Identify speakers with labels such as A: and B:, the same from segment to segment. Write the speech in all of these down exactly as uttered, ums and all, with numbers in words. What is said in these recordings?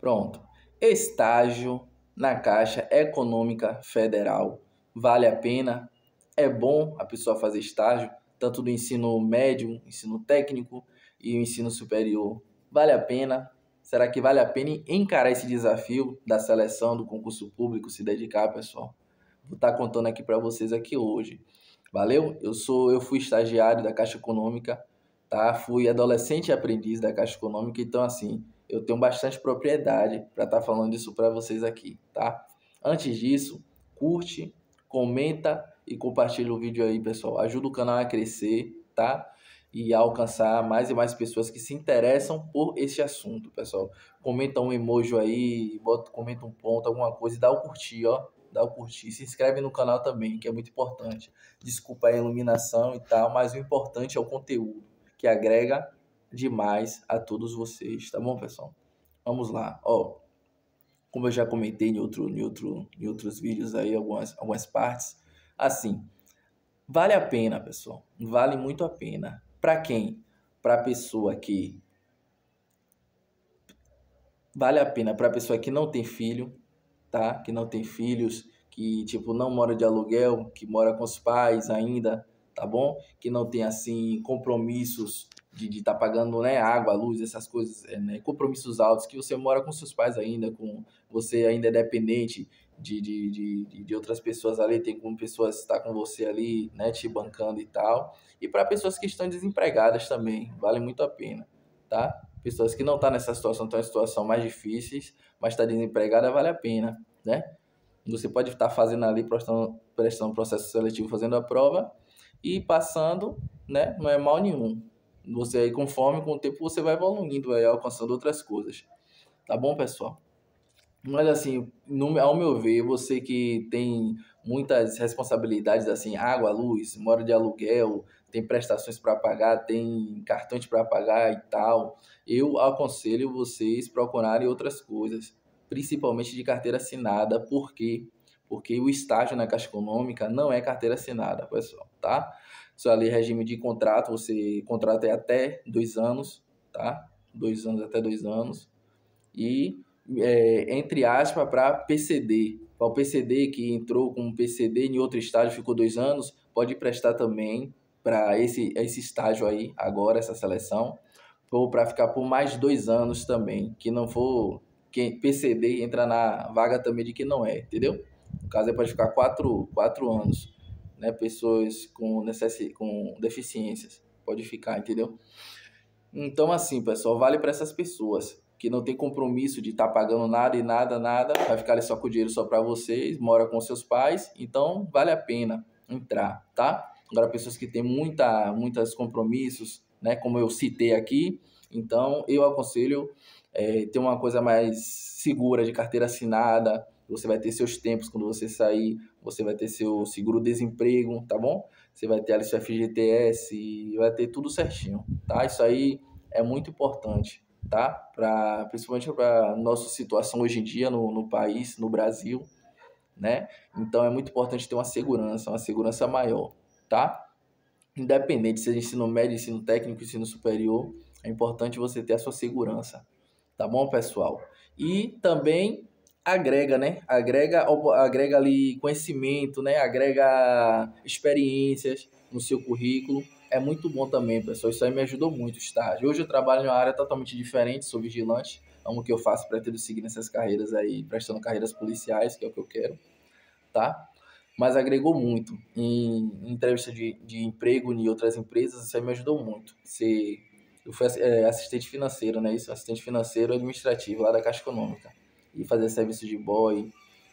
A: Pronto. Estágio na Caixa Econômica Federal. Vale a pena? É bom a pessoa fazer estágio, tanto do ensino médio, ensino técnico e o ensino superior. Vale a pena? Será que vale a pena encarar esse desafio da seleção do concurso público, se dedicar, pessoal? Vou estar contando aqui para vocês aqui hoje. Valeu? Eu sou, eu fui estagiário da Caixa Econômica, tá? Fui adolescente e aprendiz da Caixa Econômica, então assim, eu tenho bastante propriedade para estar falando isso para vocês aqui, tá? Antes disso, curte, comenta e compartilha o vídeo aí, pessoal. Ajuda o canal a crescer, tá? E a alcançar mais e mais pessoas que se interessam por esse assunto, pessoal. Comenta um emoji aí, bota, comenta um ponto, alguma coisa e dá o curtir, ó. Dá o curtir. Se inscreve no canal também, que é muito importante. Desculpa a iluminação e tal, mas o importante é o conteúdo, que agrega demais a todos vocês, tá bom, pessoal? Vamos lá, ó. Como eu já comentei em, outro, em, outro, em outros vídeos aí, algumas, algumas partes, assim, vale a pena, pessoal, vale muito a pena. Para quem? Para a pessoa que... Vale a pena para a pessoa que não tem filho, tá? Que não tem filhos, que, tipo, não mora de aluguel, que mora com os pais ainda, tá bom? Que não tem, assim, compromissos de estar tá pagando, né, água, luz, essas coisas, é, né, compromissos altos, que você mora com seus pais ainda, com você ainda é dependente de, de, de, de outras pessoas ali, tem como pessoas estar com você ali, né, te bancando e tal. E para pessoas que estão desempregadas também, vale muito a pena, tá? Pessoas que não estão nessa situação, estão em situação mais difíceis, mas está desempregada, vale a pena, né? Você pode estar fazendo ali, prestando, prestando processo seletivo, fazendo a prova e passando, né? Não é mal nenhum. Você aí, conforme com o tempo, você vai evoluindo, vai alcançando outras coisas. Tá bom, pessoal? Mas assim, no, ao meu ver, você que tem muitas responsabilidades, assim, água, luz, mora de aluguel, tem prestações para pagar, tem cartões para pagar e tal, eu aconselho vocês procurarem outras coisas, principalmente de carteira assinada, por quê? Porque o estágio na Caixa Econômica não é carteira assinada, pessoal, tá? Isso ali é regime de contrato, você contrata é até dois anos, tá? Dois anos, até dois anos. E é, entre aspas, para P C D. Para o P C D que entrou como P C D em outro estágio, ficou dois anos, pode prestar também para esse, esse estágio aí, agora, essa seleção, ou para ficar por mais dois anos também, que não for, que P C D entra na vaga também de que não é, entendeu? No caso, aí pode ficar quatro, quatro anos, né? Pessoas com, necessi com deficiências, pode ficar, entendeu? Então, assim, pessoal, vale para essas pessoas que não tem compromisso de estar tá pagando nada e nada, nada, vai ficar ali só com o dinheiro só para vocês, mora com seus pais, então vale a pena entrar, tá? Agora, pessoas que têm muita, muitos compromissos, né, como eu citei aqui, então eu aconselho é, ter uma coisa mais segura de carteira assinada, você vai ter seus tempos quando você sair, você vai ter seu seguro-desemprego, tá bom? Você vai ter ali seu F G T S, vai ter tudo certinho, tá? Isso aí é muito importante, tá? Pra, principalmente para nossa situação hoje em dia no, no país, no Brasil, né? Então é muito importante ter uma segurança, uma segurança maior, tá? Independente se é ensino médio, ensino técnico, ensino superior, é importante você ter a sua segurança, tá bom, pessoal? E também agrega, né? Agrega, agrega ali conhecimento, né? Agrega experiências no seu currículo. É muito bom também, pessoal. Isso aí me ajudou muito, estágio. Hoje eu trabalho em uma área totalmente diferente, sou vigilante. É o que eu faço, pretendo seguir nessas carreiras aí, prestando carreiras policiais, que é o que eu quero, tá? Mas agregou muito. Em, em entrevista de, de emprego em outras empresas, isso aí me ajudou muito. Ser, eu fui é, assistente financeiro, né? Isso, assistente financeiro administrativo lá da Caixa Econômica. E fazia serviço de boy,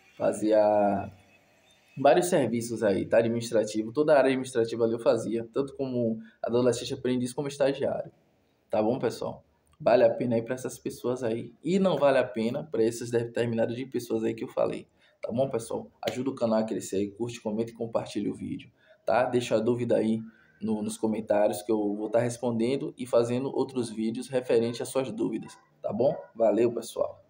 A: fazia vários serviços aí, tá? Administrativo. Toda a área administrativa ali eu fazia, tanto como adolescente aprendiz como estagiário. Tá bom, pessoal? Vale a pena aí para essas pessoas aí. E não vale a pena para esses determinados de pessoas aí que eu falei. Tá bom, pessoal? Ajuda o canal a crescer aí, curte, comenta e compartilha o vídeo, tá? Deixa a dúvida aí no, nos comentários que eu vou estar respondendo e fazendo outros vídeos referente às suas dúvidas, tá bom? Valeu, pessoal!